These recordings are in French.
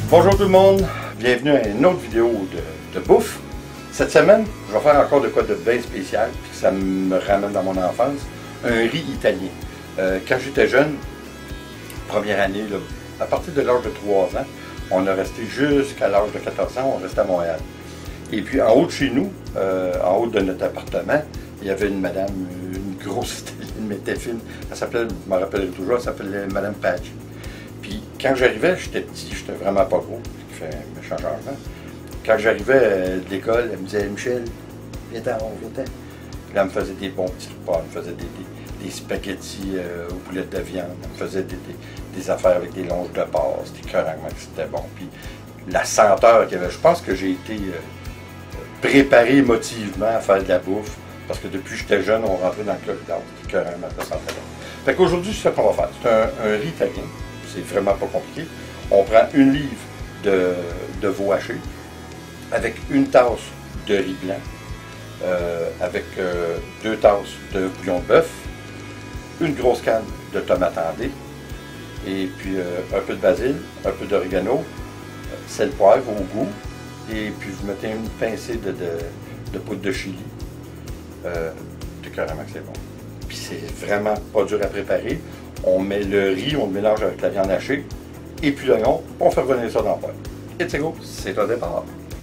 Bonjour tout le monde, bienvenue à une autre vidéo de bouffe. Cette semaine, je vais faire encore de quoi de bien spécial, puis ça me ramène dans mon enfance, un riz italien. Quand j'étais jeune, première année, là, à partir de l'âge de 3 ans, on a resté jusqu'à l'âge de 14 ans, on restait à Montréal. Et puis en haut de chez nous, en haut de notre appartement, il y avait une madame, une grosse italienne, mais elle était fine. Elle s'appelait, je me rappellerai toujours, elle s'appelait Madame Paggi. Puis quand j'arrivais, j'étais petit, j'étais vraiment pas gros, ce qui fait un méchant changement. Quand j'arrivais de l'école, elle me disait « Michel, viens-t'en, viens-t'en ». Puis là, elle me faisait des bons petits repas, elle me faisait des spaghettis aux boulettes de viande, elle me faisait des affaires avec des longes de porc, c'était carrément que c'était bon. Puis la senteur qu'il y avait, je pense que j'ai été préparé émotivement à faire de la bouffe, parce que depuis que j'étais jeune, on rentrait dans le corridor, c'était carrément ça sentait bon. Fait qu'aujourd'hui, c'est ça qu'on va faire, c'est un riz italien. C'est vraiment pas compliqué. On prend une livre de veau haché avec une tasse de riz blanc, avec 2 tasses de bouillon de bœuf, une grosse canne de tomates andées, et puis un peu de basil, un peu d'oregano, sel, poivre au goût, et puis vous mettez une pincée de poudre de chili. C'est carrément que c'est bon. Puis c'est vraiment pas dur à préparer. On met le riz, on le mélange avec la viande hachée, et puis l'oignon, on fait revenir ça dans le poêle. Et c'est go, c'est un départ.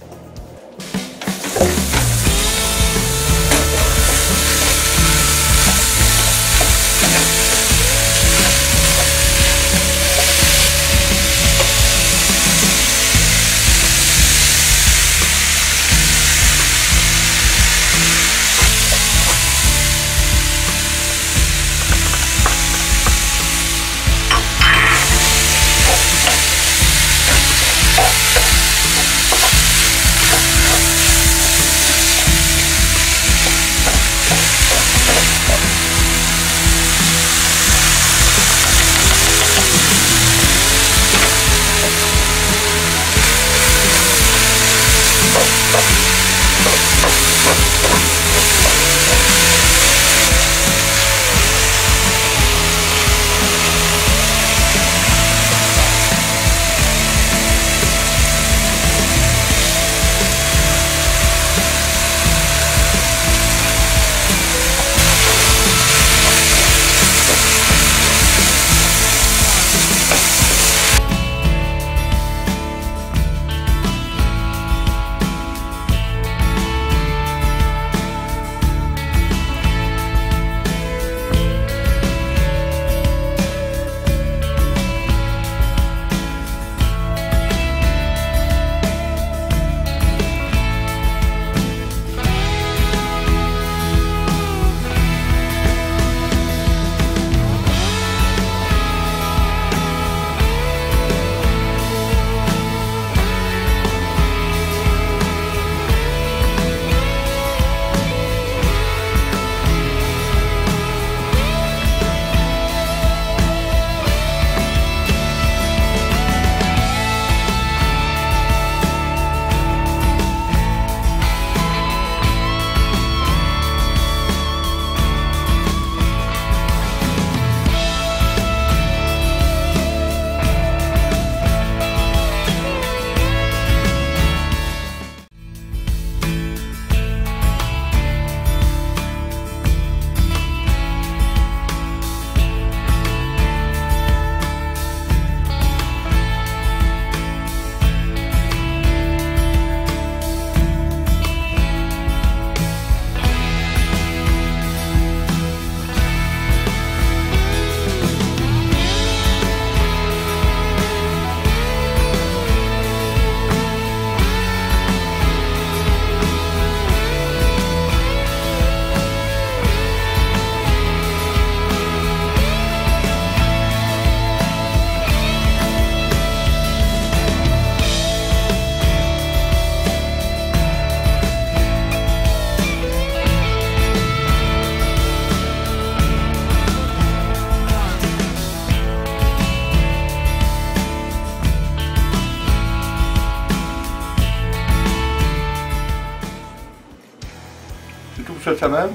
Cette semaine.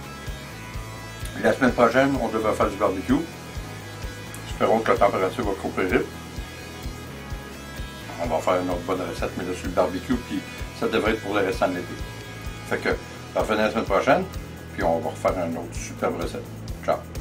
La semaine prochaine, on devrait faire du barbecue. Espérons que la température va coopérer. on va faire une autre bonne recette, mais là sur le barbecue, puis ça devrait être pour le restant de l'été. Fait que, revenez la semaine prochaine, puis on va refaire une autre superbe recette. Ciao!